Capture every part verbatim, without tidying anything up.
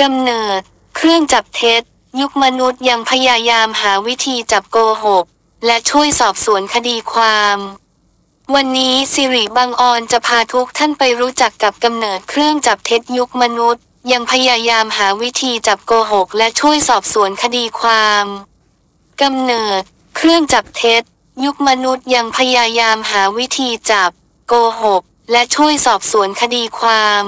กำเนิดเครื่องจับเท็จยุคมนุษย์ยังพยายามหาวิธีจับโกหกและช่วยสอบสวนคดีความวันนี้สิริบังออนจะพาทุกท่านไปรู้จักกับกำเนิดเครื่องจับเท็จยุคมนุษย์ยังพยายามหาวิธีจับโกหกและช่วยสอบสวนคดีความกำเนิดเครื่องจับเท็จยุคมนุษย์ยังพยายามหาวิธีจับโกหกและช่วยสอบสวนคดีความ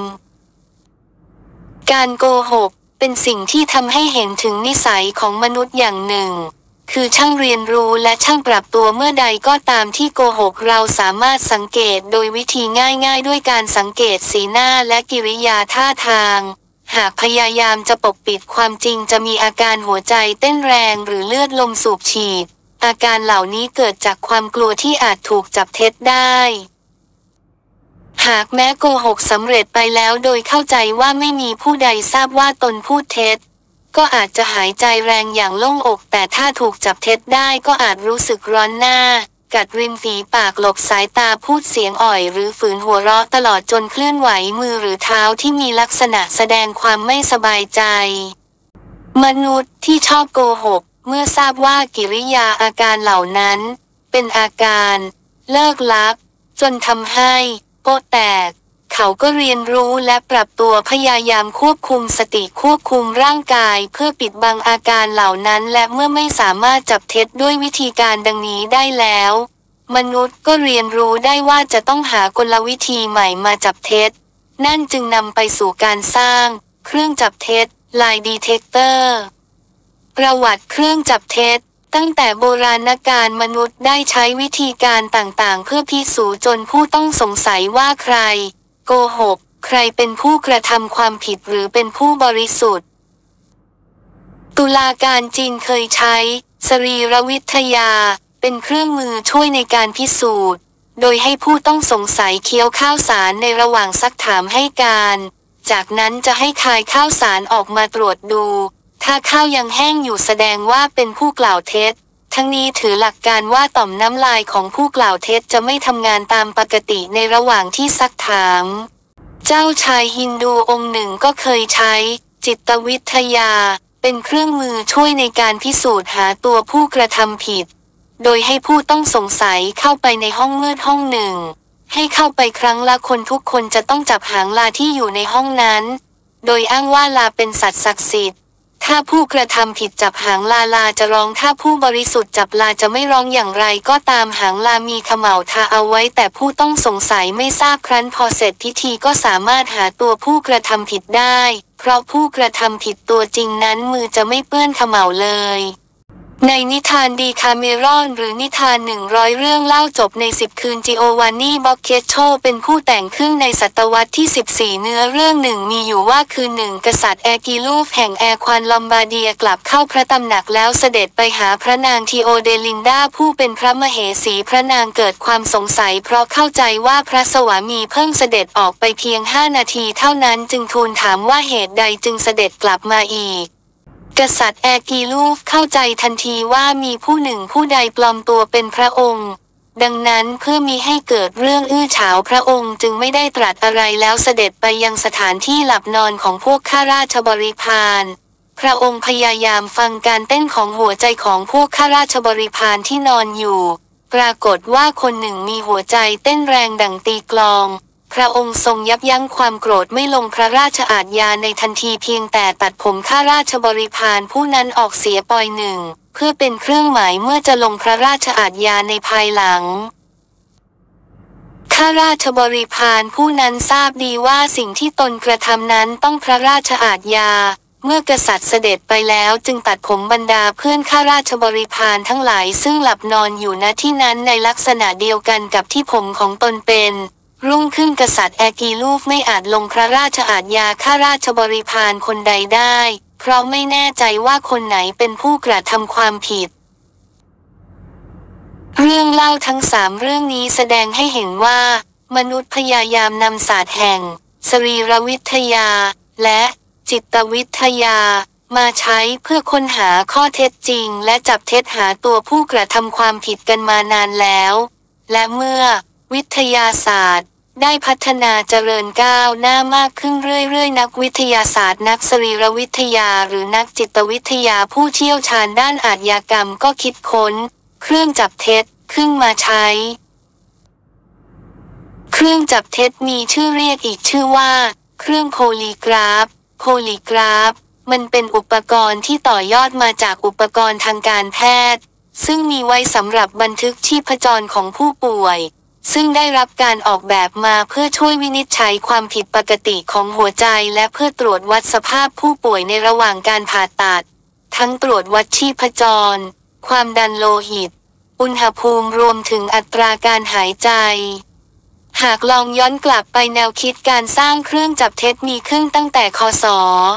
การโกหกเป็นสิ่งที่ทำให้เห็นถึงนิสัยของมนุษย์อย่างหนึ่งคือช่างเรียนรู้และช่างปรับตัวเมื่อใดก็ตามที่โกหกเราสามารถสังเกตโดยวิธีง่ายๆด้วยการสังเกตสีหน้าและกิริยาท่าทางหากพยายามจะปกปิดความจริงจะมีอาการหัวใจเต้นแรงหรือเลือดลมสูบฉีดอาการเหล่านี้เกิดจากความกลัวที่อาจถูกจับเท็จได้หากแม้โกหกสำเร็จไปแล้วโดยเข้าใจว่าไม่มีผู้ใดทราบว่าตนพูดเท็จก็อาจจะหายใจแรงอย่างโล่งอกแต่ถ้าถูกจับเท็จได้ก็อาจรู้สึกร้อนหน้ากัดริมฝีปากหลบสายตาพูดเสียงอ่อยหรือฝืนหัวเราะตลอดจนเคลื่อนไหวมือหรือเท้าที่มีลักษณะแสดงความไม่สบายใจมนุษย์ที่ชอบโกหกเมื่อทราบว่ากิริยาอาการเหล่านั้นเป็นอาการเลิกลักจนทำให้โป๊ะแตกเขาก็เรียนรู้และปรับตัวพยายามควบคุมสติควบคุมร่างกายเพื่อปิดบังอาการเหล่านั้นและเมื่อไม่สามารถจับเท็จด้วยวิธีการดังนี้ได้แล้วมนุษย์ก็เรียนรู้ได้ว่าจะต้องหากลวิธีใหม่มาจับเท็จนั่นจึงนำไปสู่การสร้างเครื่องจับเท็จ Lie Detector ประวัติเครื่องจับเท็จตั้งแต่โบราณกาลมนุษย์ได้ใช้วิธีการต่างๆเพื่อพิสูจน์จนผู้ต้องสงสัยว่าใครโกหกใครเป็นผู้กระทำความผิดหรือเป็นผู้บริสุทธิ์ตุลาการจีนเคยใช้สรีรวิทยาเป็นเครื่องมือช่วยในการพิสูจน์โดยให้ผู้ต้องสงสัยเคี้ยวข้าวสารในระหว่างซักถามให้การจากนั้นจะให้คายข้าวสารออกมาตรวจดูถ้าข้าวยังแห้งอยู่แสดงว่าเป็นผู้กล่าวเท็จทั้งนี้ถือหลักการว่าต่อมน้ำลายของผู้กล่าวเท็จจะไม่ทำงานตามปกติในระหว่างที่ซักถามเจ้าชายฮินดูองค์หนึ่งก็เคยใช้จิตวิทยาเป็นเครื่องมือช่วยในการพิสูจน์หาตัวผู้กระทำผิดโดยให้ผู้ต้องสงสัยเข้าไปในห้องมืดห้องหนึ่งให้เข้าไปครั้งละคนทุกคนจะต้องจับหางลาที่อยู่ในห้องนั้นโดยอ้างว่าลาเป็นสัตว์ศักดิ์สิทธิ์ถ้าผู้กระทำผิดจับหางลาลาจะร้องถ้าผู้บริสุทธิ์จับลาจะไม่ร้องอย่างไรก็ตามหางลามีเขม่าทาเอาไว้แต่ผู้ต้องสงสัยไม่ทราบครั้นพอเสร็จพิธีก็สามารถหาตัวผู้กระทำผิดได้เพราะผู้กระทำผิดตัวจริงนั้นมือจะไม่เปื้อนเขม่าเลยในนิทานดีคาเมรอนหรือนิทานหนึ่งร้อยเรื่องเล่าจบในสิบคืนจิโอวานนีบ็อกเคชโชเป็นผู้แต่งขึ้นในศตวรรษที่สิบสี่เนื้อเรื่องหนึ่งมีอยู่ว่าคือหนึ่งกษัตริย์แอกิลูฟแห่งแอควานลอมบาร์เดียกลับเข้าพระตำหนักแล้วเสด็จไปหาพระนางทีโอเดลินดาผู้เป็นพระมเหสีพระนางเกิดความสงสัยเพราะเข้าใจว่าพระสวามีเพิ่งเสด็จออกไปเพียงห้านาทีเท่านั้นจึงทูลถามว่าเหตุใดจึงเสด็จกลับมาอีกกษัตริย์แอกีลูฟเข้าใจทันทีว่ามีผู้หนึ่งผู้ใดปลอมตัวเป็นพระองค์ดังนั้นเพื่อมิให้เกิดเรื่องอื้อฉาวพระองค์จึงไม่ได้ตรัสอะไรแล้วเสด็จไปยังสถานที่หลับนอนของพวกข้าราชบริพารพระองค์พยายามฟังการเต้นของหัวใจของพวกข้าราชบริพารที่นอนอยู่ปรากฏว่าคนหนึ่งมีหัวใจเต้นแรงดั่งตีกลองพระองค์ทรงยับยั้งความโกรธไม่ลงพระราชอาทยาในทันทีเพียงแต่ตัดผมข้าราชบริพารผู้นั้นออกเสียปอยหนึ่งเพื่อเป็นเครื่องหมายเมื่อจะลงพระราชอาทยาในภายหลังข้าราชบริพารผู้นั้นทราบดีว่าสิ่งที่ตนกระทำนั้นต้องพระราชอาทยาเมื่อกษัตริย์เสด็จไปแล้วจึงตัดผมบรรดาเพื่อนข้าราชบริพารทั้งหลายซึ่งหลับนอนอยู่ณที่นั้นในลักษณะเดียวกันกับที่ผมของตนเป็นรุ่งขึ้นกษัตริย์แอกีลูฟไม่อาจลงพระราชอาทยาข้าราชบริพารคนใดได้เพราะไม่แน่ใจว่าคนไหนเป็นผู้กระทำความผิดเรื่องเล่าทั้งสามเรื่องนี้แสดงให้เห็นว่ามนุษย์พยายามนำศาสตร์แห่งสรีรวิทยาและจิตวิทยามาใช้เพื่อค้นหาข้อเท็จจริงและจับเท็จหาตัวผู้กระทำความผิดกันมานานแล้วและเมื่อวิทยาศาสตร์ได้พัฒนาเจริญก้าวหน้ามากขึ้นเรื่อยๆนักวิทยาศาสตร์นักสรีรวิทยาหรือนักจิตวิทยาผู้เชี่ยวชาญด้านอาชญากรรมก็คิดค้นเครื่องจับเท็จขึ้นมาใช้เครื่องจับเท็จมีชื่อเรียกอีกชื่อว่าเครื่องโพลีกราฟโพลีกราฟมันเป็นอุปกรณ์ที่ต่อยอดมาจากอุปกรณ์ทางการแพทย์ซึ่งมีไว้สำหรับบันทึกชีพจรของผู้ป่วยซึ่งได้รับการออกแบบมาเพื่อช่วยวินิจฉัยความผิดปกติของหัวใจและเพื่อตรวจวัดสภาพผู้ป่วยในระหว่างการผ่าตัดทั้งตรวจวัดชีพจรความดันโลหิตอุณหภูมิรวมถึงอัตราการหายใจหากลองย้อนกลับไปแนวคิดการสร้างเครื่องจับเท็จมีขึ้นตั้งแต่ค.ศ.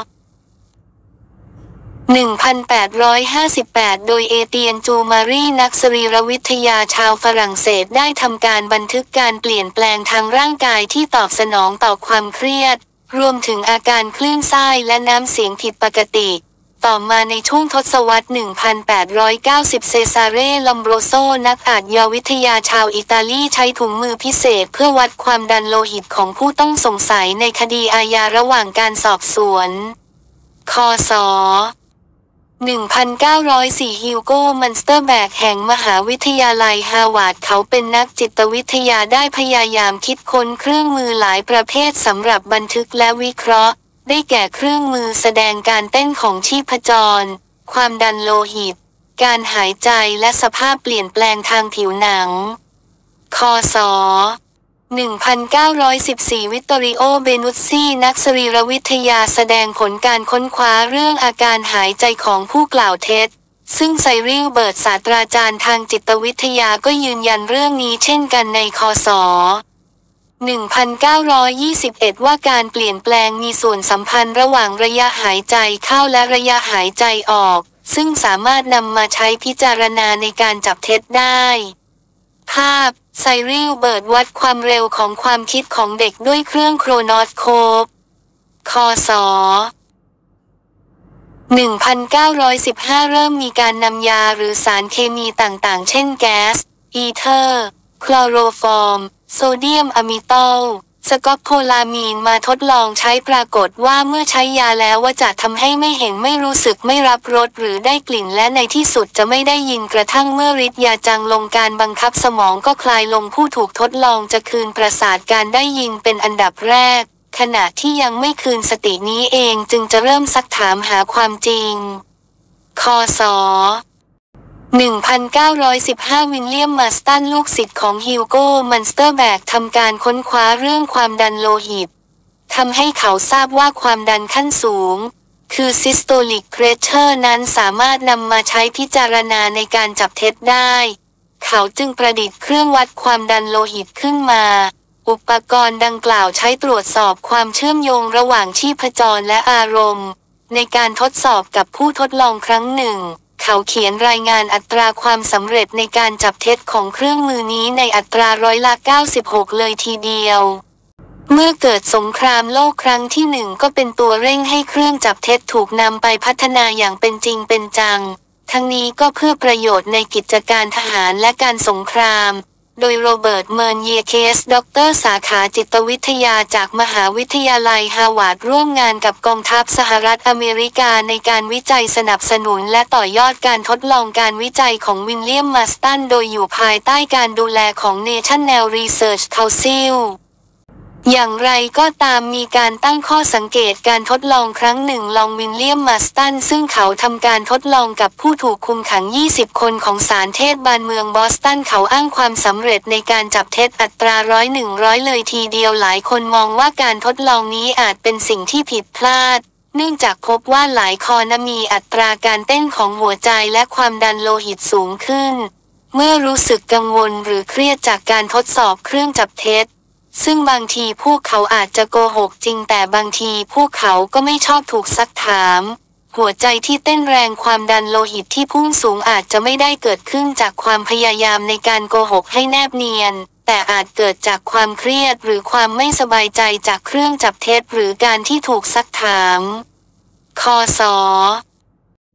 หนึ่งพันแปดร้อยห้าสิบแปด โดยเอเตียนจูมารีนักสรีรวิทยาชาวฝรั่งเศสได้ทำการบันทึกการเปลี่ยนแปลงทางร่างกายที่ตอบสนองต่อความเครียดรวมถึงอาการคลื่นไส้และน้ำเสียงผิดปกติต่อมาในช่วงทศวรรษ หนึ่งพันแปดร้อยเก้าสิบ เซซาเร่ลัมโบรโซนักอาชญาวิทยาชาวอิตาลีใช้ถุงมือพิเศษเพื่อวัดความดันโลหิตของผู้ต้องสงสัยในคดีอาญาระหว่างการสอบสวนค.ศ. หนึ่งพันเก้าร้อยสี่ ฮิวโกมันสเตอร์แบกแห่งมหาวิทยาลัยฮาร์วาร์ดเขาเป็นนักจิตวิทยาได้พยายามคิดค้นเครื่องมือหลายประเภทสำหรับบันทึกและวิเคราะห์ได้แก่เครื่องมือแสดงการเต้นของชีพจรความดันโลหิตการหายใจและสภาพเปลี่ยนแปลงทางผิวหนังค.ศ. หนึ่งพันเก้าร้อยสิบสี่ วิตตอริโอ เบนุซซีนักสรีรวิทยาแสดงผลการค้นคว้าเรื่องอาการหายใจของผู้กล่าวเท็จซึ่งไซริลเบิร์ตศาสตราจารย์ทางจิตวิทยาก็ยืนยันเรื่องนี้เช่นกันในค.ศ. หนึ่งพันเก้าร้อยยี่สิบเอ็ด ว่าการเปลี่ยนแปลงมีส่วนสัมพันธ์ระหว่างระยะหายใจเข้าและระยะหายใจออกซึ่งสามารถนำมาใช้พิจารณาในการจับเท็จได้ภาพไซริลเบิร์ตวัดความเร็วของความคิดของเด็กด้วยเครื่องโครนอสโคปค.ศ. หนึ่งพันเก้าร้อยสิบห้า เริ่มมีการนำยาหรือสารเคมีต่างๆเช่นแก๊สอีเทอร์คลอโรฟอร์มโซเดียมอะมิตอลสกอปโพลามีนมาทดลองใช้ปรากฏว่าเมื่อใช้ยาแล้วว่าจะทำให้ไม่เห็นไม่รู้สึกไม่รับรสหรือได้กลิ่นและในที่สุดจะไม่ได้ยินกระทั่งเมื่อฤทธิ์ยาจางลงการบังคับสมองก็คลายลงผู้ถูกทดลองจะคืนประสาทการได้ยินเป็นอันดับแรกขณะที่ยังไม่คืนสตินี้เองจึงจะเริ่มซักถามหาความจริงค.ศ. หนึ่งพันเก้าร้อยสิบห้า วิลเลียมมาสตันลูกศิษย์ของฮิวโกมันสเตอร์แบกทำการค้นคว้าเรื่องความดันโลหิตทำให้เขาทราบว่าความดันขั้นสูงคือ systolic pressure นั้นสามารถนำมาใช้พิจารณาในการจับเท็จได้เขาจึงประดิษฐ์เครื่องวัดความดันโลหิตขึ้นมาอุปกรณ์ดังกล่าวใช้ตรวจสอบความเชื่อมโยงระหว่างชีพจรและอารมณ์ในการทดสอบกับผู้ทดลองครั้งหนึ่งเขาเขียนรายงานอัตราความสำเร็จในการจับเท็จของเครื่องมือนี้ในอัตราร้อยละเก้าสิบหกเลยทีเดียวเมื่อเกิดสงครามโลกครั้งที่หนึ่งก็เป็นตัวเร่งให้เครื่องจับเท็จถูกนำไปพัฒนาอย่างเป็นจริงเป็นจังทั้งนี้ก็เพื่อประโยชน์ในกิจการทหารและการสงครามโดยโรเบิร์ตเมิร์นเยเคสด็อกเตอร์สาขาจิตวิทยาจากมหาวิทยาลัยฮาร์วาร์ดร่วมงานกับกองทัพสหรัฐอเมริกาในการวิจัยสนับสนุนและต่อยอดการทดลองการวิจัยของวิลเลียมมาสตันโดยอยู่ภายใต้การดูแลของ National Research Councilอย่างไรก็ตามมีการตั้งข้อสังเกตการทดลองครั้งหนึ่งลองวิลเลียมมาสตันซึ่งเขาทำการทดลองกับผู้ถูกคุมขังยี่สิบคนของศาลเทศบาลเมืองบอสตันเขาอ้างความสำเร็จในการจับเท็จอัตราร้อยหนึ่งร้อยเลยทีเดียวหลายคนมองว่าการทดลองนี้อาจเป็นสิ่งที่ผิดพลาดเนื่องจากพบว่าหลายคนมีอัตราการเต้นของหัวใจและความดันโลหิตสูงขึ้นเมื่อรู้สึกกังวลหรือเครียดจากการทดสอบเครื่องจับเท็จซึ่งบางทีพวกเขาอาจจะโกหกจริงแต่บางทีพวกเขาก็ไม่ชอบถูกซักถามหัวใจที่เต้นแรงความดันโลหิตที่พุ่งสูงอาจจะไม่ได้เกิดขึ้นจากความพยายามในการโกหกให้แนบเนียนแต่อาจเกิดจากความเครียดหรือความไม่สบายใจจากเครื่องจับเท็จหรือการที่ถูกซักถามค.ศ.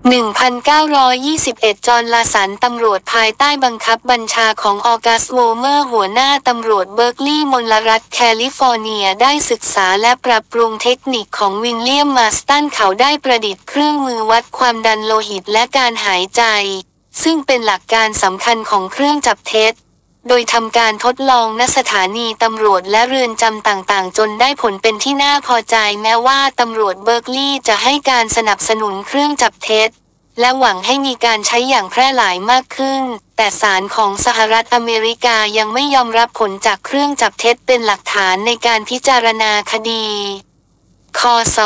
หนึ่งพันเก้าร้อยยี่สิบเอ็ด จอห์น ลาสันตำรวจภายใต้บังคับบัญชาของออกัส โวเมอร์หัวหน้าตำรวจเบิร์กลีย์มลรัฐแคลิฟอร์เนียได้ศึกษาและปรับปรุงเทคนิคของวิลเลียม มาร์สตันเขาได้ประดิษฐ์เครื่องมือวัดความดันโลหิตและการหายใจซึ่งเป็นหลักการสำคัญของเครื่องจับเท็จโดยทำการทดลองณสถานีตำรวจและเรือนจำต่างๆจนได้ผลเป็นที่น่าพอใจแม้ว่าตำรวจเบิร์กลีย์จะให้การสนับสนุนเครื่องจับเท็จและหวังให้มีการใช้อย่างแพร่หลายมากขึ้นแต่ศาลของสหรัฐอเมริกายังไม่ยอมรับผลจากเครื่องจับเท็จเป็นหลักฐานในการพิจารณาคดี คศ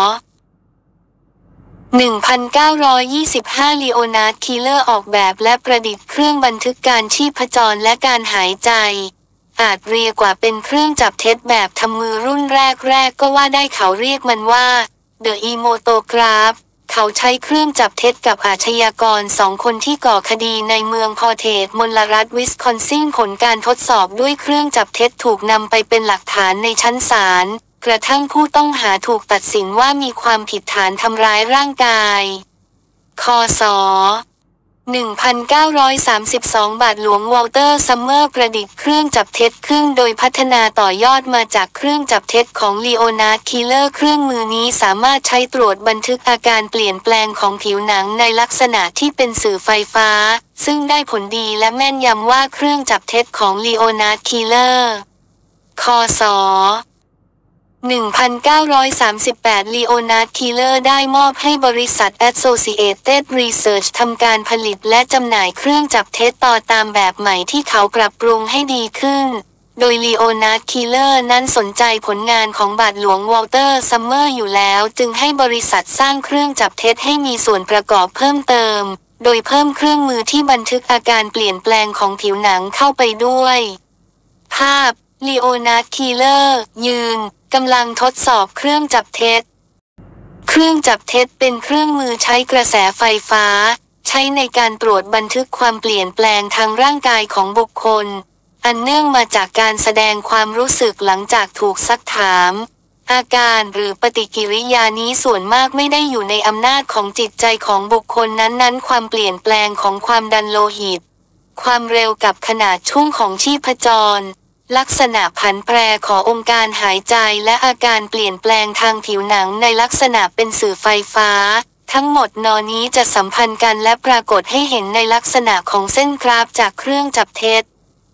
หนึ่งพันเก้าร้อยยี่สิบห้า ลีโอนาร์ด คีเลอร์ออกแบบและประดิษฐ์เครื่องบันทึกการชีพจรและการหายใจอาจเรียกว่าเป็นเครื่องจับเท็จแบบทำมือรุ่นแรกๆก็ว่าได้เขาเรียกมันว่า The Emotograph เขาใช้เครื่องจับเท็จกับอาชญากรสองคนที่ก่อคดีในเมืองพอเทสมลรัฐวิสคอนซินผลการทดสอบด้วยเครื่องจับเท็จถูกนำไปเป็นหลักฐานในชั้นศาลกระทั่งผู้ต้องหาถูกตัดสินว่ามีความผิดฐานทำร้ายร่างกาย คศหนึ่งพันเก้าร้อยสามสิบสอง บาทหลวงวอลเตอร์ซัมเมอร์ประดิษฐ์เครื่องจับเท็จขึ้นโดยพัฒนาต่อยอดมาจากเครื่องจับเท็จของลีโอนาร์ด คีเลอร์เครื่องมือนี้สามารถใช้ตรวจบันทึกอาการเปลี่ยนแปลงของผิวหนังในลักษณะที่เป็นสื่อไฟฟ้าซึ่งได้ผลดีและแม่นยำว่าเครื่องจับเท็จของลีโอนาร์ด คีเลอร์ คศหนึ่งพันเก้าร้อยสามสิบแปด ลีโอนาร์ด คีเลอร์ได้มอบให้บริษัท Associated Research ทำการผลิตและจำหน่ายเครื่องจับเท็จต่อตามแบบใหม่ที่เขาปรับปรุงให้ดีขึ้นโดยลีโอนาร์ด คีเลอร์นั้นสนใจผลงานของบาทหลวงวอลเตอร์ซัมเมอร์อยู่แล้วจึงให้บริษัทสร้างเครื่องจับเท็จให้มีส่วนประกอบเพิ่มเติมโดยเพิ่มเครื่องมือที่บันทึกอาการเปลี่ยนแปลงของผิวหนังเข้าไปด้วยภาพลีโอนาร์ด คีเลอร์ยืนกำลังทดสอบเครื่องจับเท็จเครื่องจับเท็จเป็นเครื่องมือใช้กระแสไฟฟ้าใช้ในการตรวจบันทึกความเปลี่ยนแปลงทางร่างกายของบุคคลอันเนื่องมาจากการแสดงความรู้สึกหลังจากถูกซักถามอาการหรือปฏิกิริยานี้ส่วนมากไม่ได้อยู่ในอำนาจของจิตใจของบุคคลนั้นๆความเปลี่ยนแปลงของความดันโลหิตความเร็วกับขนาดช่วงของชีพจรลักษณะผันแปรขององค์การหายใจและอาการเปลี่ยนแปลงทางผิวหนังในลักษณะเป็นสื่อไฟฟ้าทั้งหมดนอนี้จะสัมพันธ์กันและปรากฏให้เห็นในลักษณะของเส้นกราฟจากเครื่องจับเท็จ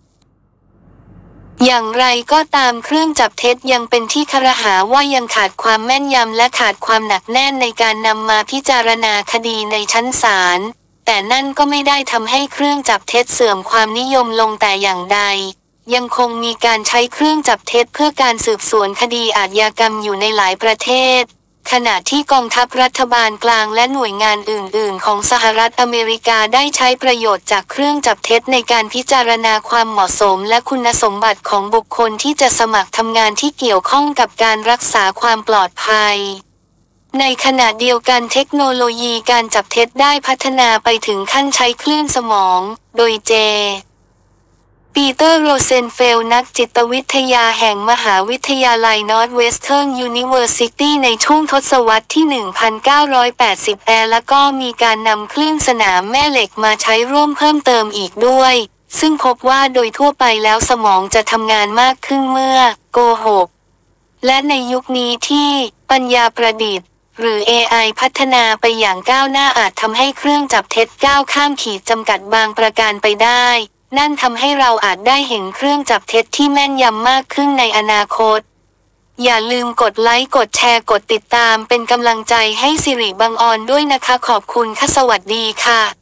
อย่างไรก็ตามเครื่องจับเท็จยังเป็นที่ครหาว่ายังขาดความแม่นยำและขาดความหนักแน่นในการนำมาพิจารณาคดีในชั้นศาลแต่นั่นก็ไม่ได้ทำให้เครื่องจับเท็จเสื่อมความนิยมลงแต่อย่างใดยังคงมีการใช้เครื่องจับเท็จเพื่อการสืบสวนคดีอาชญากรรมอยู่ในหลายประเทศขณะที่กองทัพรัฐบาลกลางและหน่วยงานอื่นๆของสหรัฐอเมริกาได้ใช้ประโยชน์จากเครื่องจับเท็จในการพิจารณาความเหมาะสมและคุณสมบัติของบุคคลที่จะสมัครทำงานที่เกี่ยวข้องกับการรักษาความปลอดภัยในขณะเดียวกันเทคโนโลยีการจับเท็จได้พัฒนาไปถึงขั้นใช้คลื่นสมองโดยเจปีเตอร์ โรเซนเฟลด์นักจิตวิทยาแห่งมหาวิทยาลัย Northwestern University ในช่วงทศวรรษที่ หนึ่งพันเก้าร้อยแปดสิบ แอร์และก็มีการนำคลื่นสนามแม่เหล็กมาใช้ร่วมเพิ่มเติมอีกด้วยซึ่งพบว่าโดยทั่วไปแล้วสมองจะทำงานมากขึ้นเมื่อโกหกและในยุคนี้ที่ปัญญาประดิษฐ์หรือ เอ ไอ พัฒนาไปอย่างก้าวหน้าอาจทำให้เครื่องจับเท็จก้าวข้ามขีดจำกัดบางประการไปได้นั่นทำให้เราอาจได้เห็นเครื่องจับเท็จที่แม่นยำมากขึ้นในอนาคตอย่าลืมกดไลค์กดแชร์กดติดตามเป็นกำลังใจให้สิริบังออนด้วยนะคะขอบคุณค่ะสวัสดีค่ะ